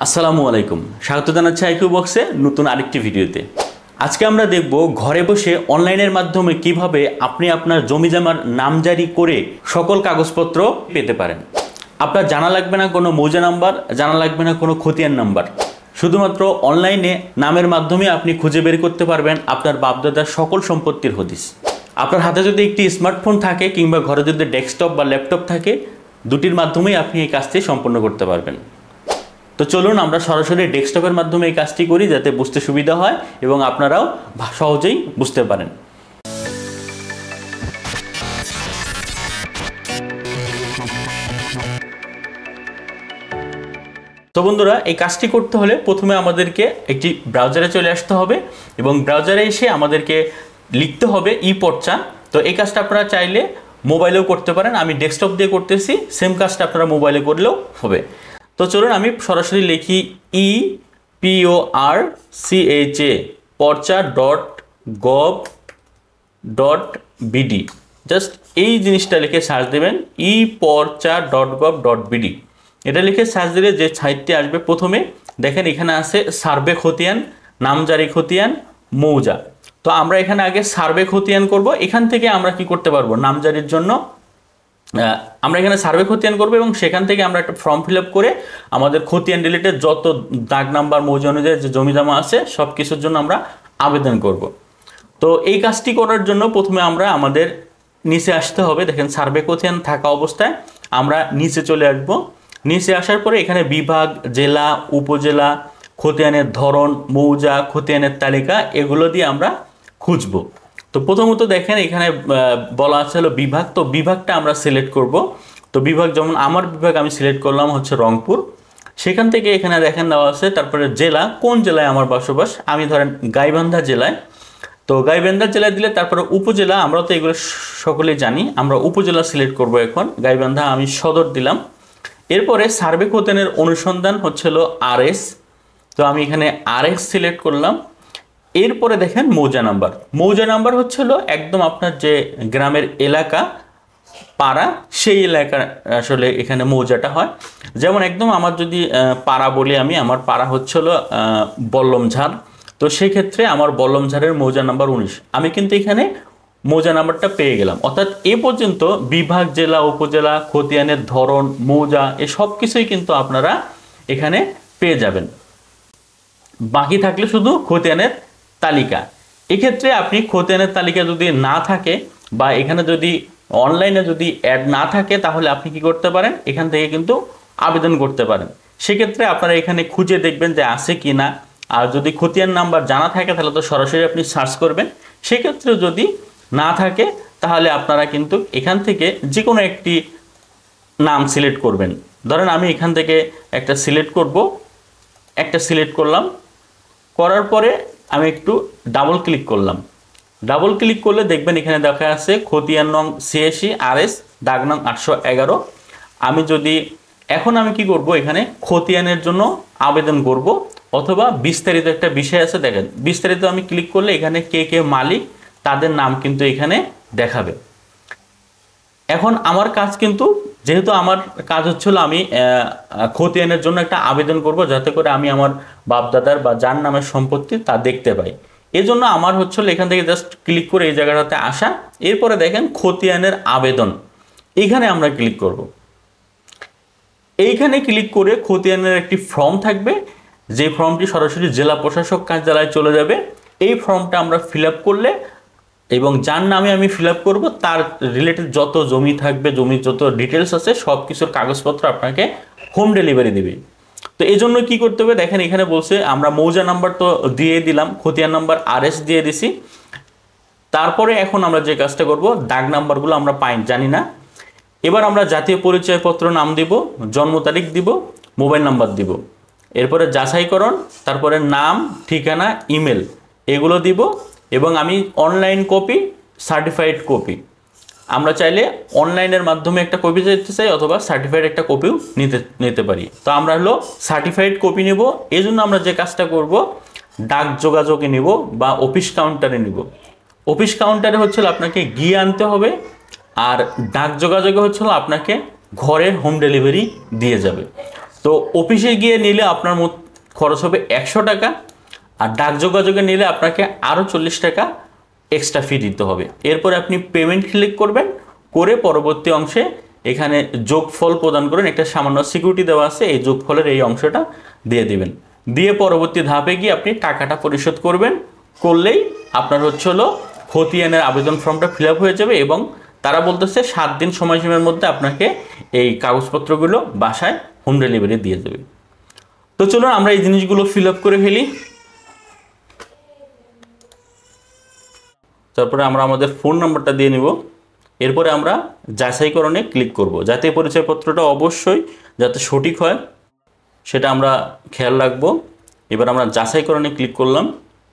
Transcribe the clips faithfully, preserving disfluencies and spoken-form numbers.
আসসালামু আলাইকুম, স্বাগত জানাচ্ছি আইকিউ বক্সে নতুন আরেকটি ভিডিওতে। আজকে আমরা দেখব ঘরে বসে অনলাইনের মাধ্যমে কিভাবে আপনি আপনার জমিজমার নামজারি করে সকল কাগজপত্র পেতে পারেন। আপনার জানা লাগবে না কোনো মৌজা নাম্বার, জানা লাগবে না কোনো খতিয়ান নাম্বার, শুধুমাত্র অনলাইনে নামের মাধ্যমে আপনি খুঁজে বের করতে পারবেন আপনার বাপদাদার সকল সম্পত্তির হদিস। আপনার হাতে যদি একটি স্মার্টফোন থাকে কিংবা ঘরে যদি ডেস্কটপ বা ল্যাপটপ থাকে, দুটির মাধ্যমেই আপনি এই কাজটি সম্পন্ন করতে পারবেন। তো চলুন আমরা সরাসরি ডেস্কটপের মাধ্যমে এই কাজটি করি, যাতে বুঝতে সুবিধা হয় এবং আপনারাও সহজেই বুঝতে পারেন। তো বন্ধুরা, এই কাজটি করতে হলে প্রথমে আমাদেরকে একটি ব্রাউজারে চলে আসতে হবে এবং ব্রাউজারে এসে আমাদেরকে লিখতে হবে ই পর্চা। তো এই কাজটা আপনারা চাইলে মোবাইলেও করতে পারেন, আমি ডেস্কটপ দিয়ে করতেছি, সেম কাজটা আপনারা মোবাইলে করলেও হবে। তো চলুন আমি সরাসরি লিখি E P O R C H A পর্চা dot gov dot BD, just এই জিনিসটা লিখে সার্চ দেবেন, ই পর্চা ডট গভ ডট বিডি। এটা লিখে সার্চ দিলে যে সাইটটি আসবে, প্রথমে দেখেন এখানে আছে সার্ভে খতিয়ান, নামজারি খতিয়ান, মৌজা। তো আমরা এখানে আগে সার্ভে খতিয়ান করব। এখান থেকে আমরা কি করতে পারবো, নামজারির জন্য আমরা এখানে সার্ভে খতিয়ান করবো এবং সেখান থেকে আমরা একটা ফর্ম ফিল আপ করে আমাদের খতিয়ান রিলেটেড যত দাগ নাম্বার মৌজা অনুযায়ী যে জমি জমা আছে সব কিছুর জন্য আমরা আবেদন করব। তো এই কাজটি করার জন্য প্রথমে আমরা আমাদের নিচে আসতে হবে। দেখেন সার্ভে খতিয়ান থাকা অবস্থায় আমরা নিচে চলে আসব। নিচে আসার পরে এখানে বিভাগ, জেলা, উপজেলা, খতিয়ানের ধরন, মৌজা, খতিয়ানের তালিকা, এগুলো দিয়ে আমরা খুঁজবো। তো প্রথমত দেখেন এখানে বলা আছে হলো বিভাগ। তো বিভাগটা আমরা সিলেক্ট করব। তো বিভাগ যেমন আমার বিভাগ আমি সিলেক্ট করলাম হচ্ছে রংপুর। সেখান থেকে এখানে দেখেন দেওয়া আছে, তারপরে জেলা, কোন জেলায় আমার বসবাস, আমি ধরেন গাইবান্ধা জেলায়। তো গাইবান্ধা জেলায় দিলে তারপরে উপজেলা, আমরা তো এগুলো সকলেই জানি, আমরা উপজেলা সিলেক্ট করব। এখন গাইবান্ধা আমি সদর দিলাম। এরপরে সার্ভে খতিয়ানের অনুসন্ধান হচ্ছে হলো আর এস। তো আমি এখানে আর এস সিলেক্ট করলাম। এরপরে দেখেন মৌজা নাম্বার। মৌজা নাম্বার হচ্ছে হলো একদম আপনার যে গ্রামের এলাকা, পাড়া, সেই এলাকা আসলে এখানে মৌজাটা হয়। যেমন একদম আমার যদি পাড়া বলি, আমি আমার পাড়া হচ্ছে হলো বল্লমঝাড়। তো সেক্ষেত্রে আমার বল্লমঝাড়ের মৌজা নাম্বার উনিশ। আমি কিন্তু এখানে মৌজা নাম্বারটা পেয়ে গেলাম। অর্থাৎ এ পর্যন্ত বিভাগ, জেলা, উপজেলা, খতিয়ানের ধরন, মৌজা, এ সব কিছুই কিন্তু আপনারা এখানে পেয়ে যাবেন। বাকি থাকলে শুধু খতিয়ানের তালিকা। এক্ষেত্রে আপনি খতিয়ানের তালিকা যদি না থাকে বা এখানে যদি অনলাইনে যদি অ্যাড না থাকে, তাহলে আপনি কি করতে পারেন, এখান থেকে কিন্তু আবেদন করতে পারেন। সেক্ষেত্রে আপনারা এখানে খুঁজে দেখবেন যে আছে কি না। আর যদি খতিয়ান নাম্বার জানা থাকে তাহলে তো সরাসরি আপনি সার্চ করবেন। সেক্ষেত্রে যদি না থাকে তাহলে আপনারা কিন্তু এখান থেকে যে কোনো একটি নাম সিলেক্ট করবেন। ধরেন আমি এখান থেকে একটা সিলেক্ট করব, একটা সিলেক্ট করলাম, করার পরে আমি একটু ডাবল ক্লিক করলাম। ডাবল ক্লিক করলে দেখবেন এখানে দেখা আছে খতিয়ান নং ছিয়াশি আর এস দাগ নং আটশো এগারো। আমি যদি এখন আমি কি করব, এখানে খতিয়ানের জন্য আবেদন করব, অথবা বিস্তারিত একটা বিষয় আছে, দেখেন বিস্তারিত আমি ক্লিক করলে এখানে কে কে মালিক তাদের নাম কিন্তু এখানে দেখাবে। এখন আমার কাজ কিন্তু, যেহেতু আমার কাজ হচ্ছিল আমি খতিয়ানের জন্য একটা আবেদন করব, যাতে করে আমি আমার বাপদাদার বা যার নামের সম্পত্তি তা দেখতে পাই। এজন্য আমার হচ্ছিল এখান থেকে জাস্ট ক্লিক করে এই জায়গাটাতে আসা। এরপরে দেখেন খতিয়ানের আবেদন, এইখানে আমরা ক্লিক করব। এইখানে ক্লিক করে খতিয়ানের একটি ফর্ম থাকবে, যে ফর্মটি সরাসরি জেলা প্রশাসক কার্যালয়ে চলে যাবে। এই ফর্মটা আমরা ফিল আপ করলে এবং যার নামে আমি ফিল আপ করবো তার রিলেটেড যত জমি থাকবে, জমির যত ডিটেলস আছে সব কিছুর কাগজপত্র আপনাকে হোম ডেলিভারি দেবে। তো এই জন্য কী করতে হবে, দেখেন এখানে বলছে আমরা মৌজা নাম্বার তো দিয়ে দিলাম, খতিয়ান নাম্বার আর এস দিয়ে দিছি। তারপরে এখন আমরা যে কাজটা করব, দাগ নাম্বারগুলো আমরা পাই জানি না। এবার আমরা জাতীয় পরিচয়পত্র নাম দিব, জন্ম তারিখ দিব, মোবাইল নাম্বার দিব। এরপরে যাচাইকরণ, তারপরে নাম, ঠিকানা, ইমেল, এগুলো দিব। এবং আমি অনলাইন কপি, সার্টিফাইড কপি, আমরা চাইলে অনলাইনের মাধ্যমে একটা কপি দিতে চাই অথবা সার্টিফাইড একটা কপিও নিতে নিতে পারি। তো আমরা হলো সার্টিফাইড কপি নেব। এই জন্য আমরা যে কাজটা করব, ডাক যোগাযোগে নিব বা অফিস কাউন্টারে নিব। অফিস কাউন্টারে হচ্ছে আপনাকে গিয়ে আনতে হবে, আর ডাক যোগাযোগে হচ্ছে আপনাকে ঘরে হোম ডেলিভারি দিয়ে যাবে। তো অফিসে গিয়ে নিলে আপনার মোট খরচ হবে একশো টাকা, আর ডাক যোগাযোগে নিলে আপনাকে আরও চল্লিশ টাকা এক্সট্রা ফি দিতে হবে। এরপরে আপনি পেমেন্ট ক্লিক করবেন, করে পরবর্তী অংশে এখানে যোগফল প্রদান করেন, একটা সামান্য সিকিউরিটি দেওয়া আছে, এই যোগফলের এই অংশটা দিয়ে দিবেন। দিয়ে পরবর্তী ধাপে গিয়ে আপনি টাকাটা পরিশোধ করবেন, করলেই আপনার হচ্ছে হলো খতিয়ানের আবেদন ফর্মটা ফিল আপ হয়ে যাবে, এবং তারা বলতেছে সাত দিন সময়সীমার মধ্যে আপনাকে এই কাগজপত্রগুলো বাসায় হোম ডেলিভারি দিয়ে দেবে। তো চলুন আমরা এই জিনিসগুলো ফিল আপ করে ফেলি। তারপরে আমরা আমাদের ফোন নাম্বারটা দিয়ে নিব। এরপরে আমরা যাচাইকরণে ক্লিক করব, যাতে পরিচয়পত্রটা অবশ্যই যাতে সঠিক হয় সেটা আমরা খেয়াল রাখবো। এবার আমরা যাচাইকরণে ক্লিক করলাম,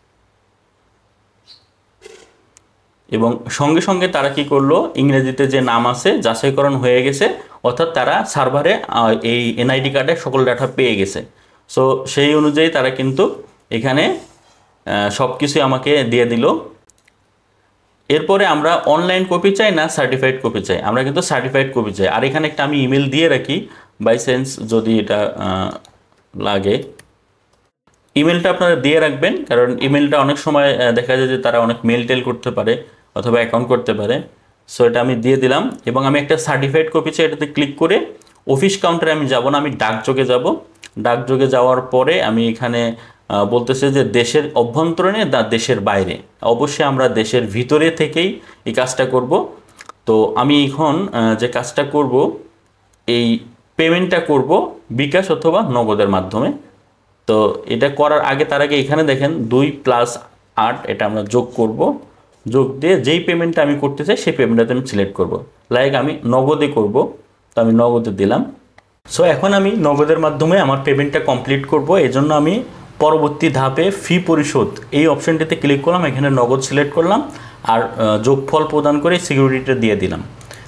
এবং সঙ্গে সঙ্গে তারা কি করলো, ইংরেজিতে যে নাম আছে যাচাইকরণ হয়ে গেছে, অর্থাৎ তারা সার্ভারে এই এনআইডি কার্ডে সকল ডাটা পেয়ে গেছে। সো সেই অনুযায়ী তারা কিন্তু এখানে সব কিছুই আমাকে দিয়ে দিল। এরপরে আমরা অনলাইন কপি চাই না সার্টিফাইড কপি চাই, আমরা কিন্তু সার্টিফাইড কপি চাই। আর এখানে একটা আমি ইমেল দিয়ে রাখি, বাই চান্স যদি এটা লাগে, ইমেলটা আপনারা দিয়ে রাখবেন, কারণ ইমেলটা অনেক সময় দেখা যায় যে তারা অনেক মেল টেল করতে পারে অথবা অ্যাকাউন্ট করতে পারে। সো এটা আমি দিয়ে দিলাম, এবং আমি একটা সার্টিফাইড কপি চাই, এটাতে ক্লিক করে অফিস কাউন্টারে আমি যাব না, আমি ডাকযোগে যাব। ডাকযোগে যাওয়ার পরে আমি এখানে বলতেছে যে দেশের অভ্যন্তরীণে না দেশের বাইরে, অবশ্যই আমরা দেশের ভিতরে থেকেই এই কাজটা করব। তো আমি এখন যে কাজটা করব, এই পেমেন্টটা করব বিকাশ অথবা নগদের মাধ্যমে। তো এটা করার আগে তার আগে এখানে দেখেন দুই প্লাস আট, এটা আমরা যোগ করব। যোগ দিয়ে যেই পেমেন্টটা আমি করতে চাই সেই পেমেন্টটাতে আমি সিলেক্ট করব। লাইক আমি নগদে করব, তো আমি নগদে দিলাম। সো এখন আমি নগদের মাধ্যমে আমার পেমেন্টটা কমপ্লিট করব, এই জন্য আমি পরবর্তী ধাপে ফি পরিশোধ এই অপশনটিতে ক্লিক করলাম, এখানে নগদ সিলেক্ট করলাম, আর যোগফল প্রদান করে সিকিউরিটিটা দিয়ে দিলাম।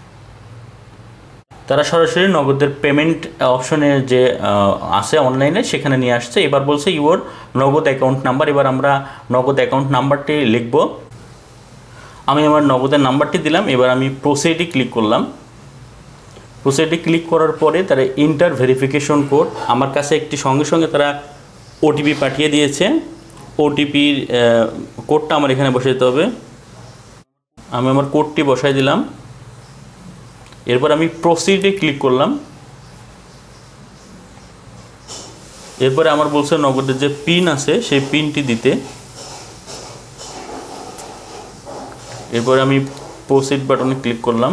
তারা সরাসরি নগদের পেমেন্ট অপশনে যে আছে অনলাইনে সেখানে নিয়ে আসছে। এবার বলছে ইউর নগদ অ্যাকাউন্ট নাম্বার। এবার আমরা নগদ অ্যাকাউন্ট নাম্বারটি লিখব। আমি আমার নগদের নাম্বারটি দিলাম। এবার আমি প্রসিডে ক্লিক করলাম। প্রসিডে ক্লিক করার পরে তারা ইন্টার ভেরিফিকেশন কোড, আমার কাছে একটি সঙ্গে সঙ্গে তারা ওটিপি পাঠিয়ে দিয়েছে। ওটিপির কোডটা আমার এখানে বসে দিতে হবে। আমি আমার কোডটি বসাই দিলাম। এরপর আমি প্রসিডে ক্লিক করলাম। এরপরে আমার বলছে নগদের যে পিন আছে সেই পিনটি দিতে। এরপরে আমি প্রসিড বাটনে ক্লিক করলাম,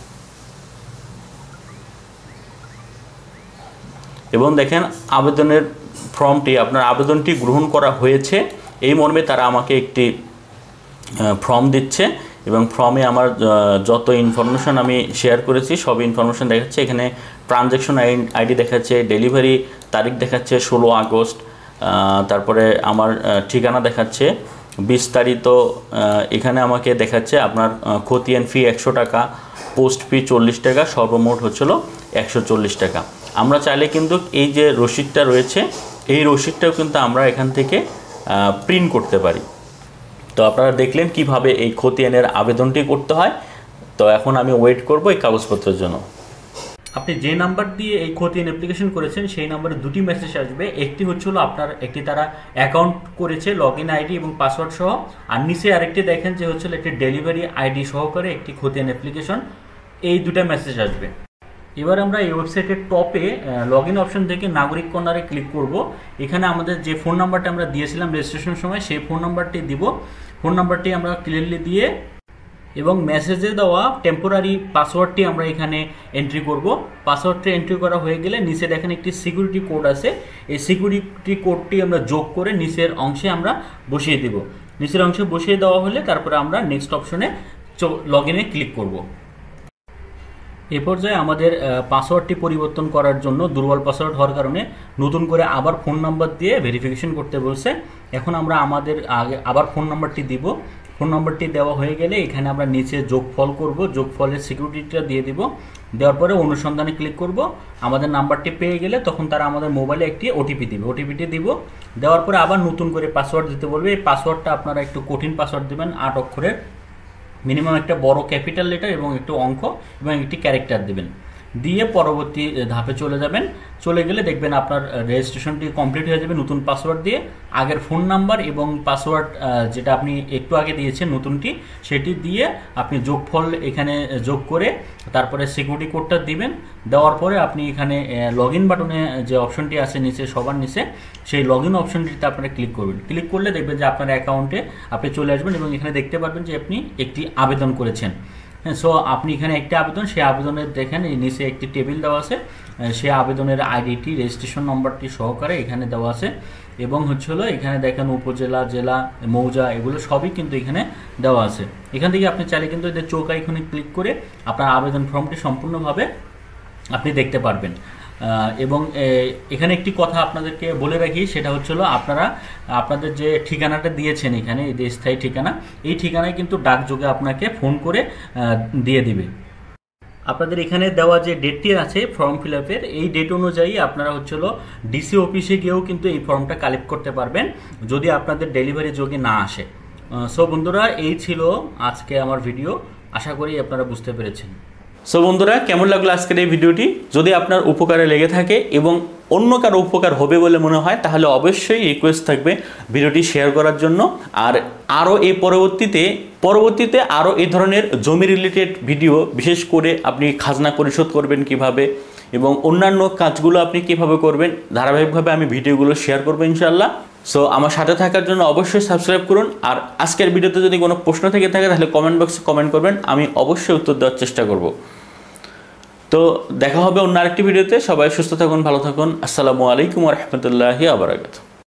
এবং দেখেন আবেদনের ফর্মটি, আপনার আবেদনটি গ্রহণ করা হয়েছে এই মর্মে তারা আমাকে একটি ফর্ম দিচ্ছে, এবং ফর্মে আমার যত ইনফরমেশন আমি শেয়ার করেছি সব ইনফরমেশন দেখাচ্ছে। এখানে ট্রানজ্যাকশন আইডি দেখাচ্ছে, ডেলিভারি তারিখ দেখাচ্ছে ষোলো আগস্ট, তারপরে আমার ঠিকানা দেখাচ্ছে বিস্তারিত। এখানে আমাকে দেখাচ্ছে আপনার খতিয়ান ফি একশো টাকা, পোস্ট ফি চল্লিশ টাকা, সর্বমোট হচ্ছিল একশো চল্লিশ টাকা। আমরা চাইলে কিন্তু এই যে রসিদটা রয়েছে এই রসিদটাও কিন্তু আমরা এখান থেকে প্রিন্ট করতে পারি। তো আপনারা দেখলেন কিভাবে এই খতিয়ানের আবেদনটি করতে হয়। তো এখন আমি ওয়েট করব এই কাগজপত্রের জন্য। আপনি যে নাম্বার দিয়ে এই খতিয়ান অ্যাপ্লিকেশন করেছেন সেই নাম্বারে দুটি মেসেজ আসবে। একটি হচ্ছে হলো আপনার একটি তারা অ্যাকাউন্ট করেছে লগ ইন আইডি এবং পাসওয়ার্ড সহ, আর নিচে আরেকটি দেখেন যে হচ্ছে একটি ডেলিভারি আইডি সহকারে একটি খতিয়ান অ্যাপ্লিকেশন, এই দুটা মেসেজ আসবে। এবার আমরা এই ওয়েবসাইটের টপে লগ ইন অপশন থেকে নাগরিক কর্নারে ক্লিক করব। এখানে আমাদের যে ফোন নাম্বারটা আমরা দিয়েছিলাম রেজিস্ট্রেশনের সময় সেই ফোন নাম্বারটি দিব। ফোন নাম্বারটি আমরা ক্লিয়ারলি দিয়ে এবং মেসেজে দেওয়া টেম্পোরারি পাসওয়ার্ডটি আমরা এখানে এন্ট্রি করব। পাসওয়ার্ডটি এন্ট্রি করা হয়ে গেলে নিচে দেখেন একটি সিকিউরিটি কোড আছে, এই সিকিউরিটি কোডটি আমরা যোগ করে নিচের অংশে আমরা বসিয়ে দেব। নিচের অংশে বসিয়ে দেওয়া হলে তারপরে আমরা নেক্সট অপশনে লগ ইনে ক্লিক করব। এ পর্যায়ে আমাদের পাসওয়ার্ডটি পরিবর্তন করার জন্য দুর্বল পাসওয়ার্ড হওয়ার কারণে নতুন করে আবার ফোন নাম্বার দিয়ে ভেরিফিকেশন করতে বলছে। এখন আমরা আমাদের আগে আবার ফোন নাম্বারটি দিব। ফোন নাম্বারটি দেওয়া হয়ে গেলে এখানে আমরা নিচে যোগফল করব, যোগফলের সিকিউরিটিটা দিয়ে দিব। দেওয়ার পরে অনুসন্ধানে ক্লিক করব। আমাদের নাম্বারটি পেয়ে গেলে তখন তারা আমাদের মোবাইলে একটি ওটিপি দিবে, ওটিপিটি দিব। দেওয়ার পরে আবার নতুন করে পাসওয়ার্ড দিতে বলবে। এই পাসওয়ার্ডটা আপনারা একটু কঠিন পাসওয়ার্ড দেবেন, আট অক্ষরের, মিনিমাম একটা বড় ক্যাপিটাল লেটার এবং একটু অঙ্ক এবং একটি ক্যারেক্টার দেবেন। দিয়ে পরবর্তী ধাপে চলে যাবেন। চলে গেলে দেখবেন আপনার রেজিস্ট্রেশনটি কমপ্লিট হয়ে যাবে নতুন পাসওয়ার্ড দিয়ে। আগের ফোন নাম্বার এবং পাসওয়ার্ড যেটা আপনি একটু আগে দিয়েছেন নতুনটি, সেটি দিয়ে আপনি যোগফল এখানে যোগ করে তারপরে সিকিউরিটি কোডটা দিবেন। দেওয়ার পরে আপনি এখানে লগ ইন বাটনে যে অপশনটি আছে নিচে সবার নিচে, সেই লগ ইন অপশনটিতে আপনারা ক্লিক করবেন। ক্লিক করলে দেখবেন যে আপনার অ্যাকাউন্টে আপনি চলে আসবেন এবং এখানে দেখতে পারবেন যে আপনি একটি আবেদন করেছেন। হ্যাঁ, সো আপনি এখানে একটি আবেদন, সেই আবেদনের দেখেন এই নিচে একটি টেবিল দেওয়া আছে, সেই আবেদনের আইডিটি রেজিস্ট্রেশন নম্বরটি সহকারে এখানে দেওয়া আছে এবং হচ্ছে হলো এখানে দেখেন উপজেলা, জেলা, মৌজা এগুলো সবই কিন্তু এখানে দেওয়া আছে। এখান থেকে আপনি চাইলে কিন্তু এদের চোখ আইকনে ক্লিক করে আপনার আবেদন ফর্মটি সম্পূর্ণভাবে আপনি দেখতে পারবেন। এবং এখানে একটি কথা আপনাদেরকে বলে রাখি, সেটা হচ্ছে হলো আপনারা আপনাদের যে ঠিকানাটা দিয়েছেন এখানে, এই যে স্থায়ী ঠিকানা, এই ঠিকানায় কিন্তু ডাকযোগে আপনাকে ফোন করে দিয়ে দিবে। আপনাদের এখানে দেওয়া যে ডেটটি আছে ফর্ম ফিল আপের, এই ডেট অনুযায়ী আপনারা হচ্ছে হলো ডিসি অফিসে গিয়েও কিন্তু এই ফর্মটা কালেক্ট করতে পারবেন যদি আপনাদের ডেলিভারি যোগে না আসে। সো বন্ধুরা, এই ছিল আজকে আমার ভিডিও, আশা করি আপনারা বুঝতে পেরেছেন। সো বন্ধুরা, কেমন লাগলো আজকের এই ভিডিওটি? যদি আপনার উপকারে লেগে থাকে এবং অন্য কারো উপকার হবে বলে মনে হয়, তাহলে অবশ্যই রিকোয়েস্ট থাকবে ভিডিওটি শেয়ার করার জন্য। আর আরও এই পরবর্তীতে পরবর্তীতে আরও এই ধরনের জমি রিলেটেড ভিডিও, বিশেষ করে আপনি খাজনা পরিশোধ করবেন কিভাবে এবং অন্যান্য কাজগুলো আপনি কিভাবে করবেন, ধারাবাহিকভাবে আমি ভিডিওগুলো শেয়ার করবো ইনশাআল্লাহ। সো আমার সাথে থাকার জন্য অবশ্যই সাবস্ক্রাইব করুন। আর আজকের ভিডিওতে যদি কোনো প্রশ্ন থেকে থাকে তাহলে কমেন্ট বক্সে কমেন্ট করবেন, আমি অবশ্যই উত্তর দেওয়ার চেষ্টা করব। তো দেখা হবে অন্য আরেকটি ভিডিওতে। সবাই সুস্থ থাকুন, ভালো থাকুন। আসসালামু আলাইকুম ওয়া রাহমাতুল্লাহি ওয়া বারাকাতুহু।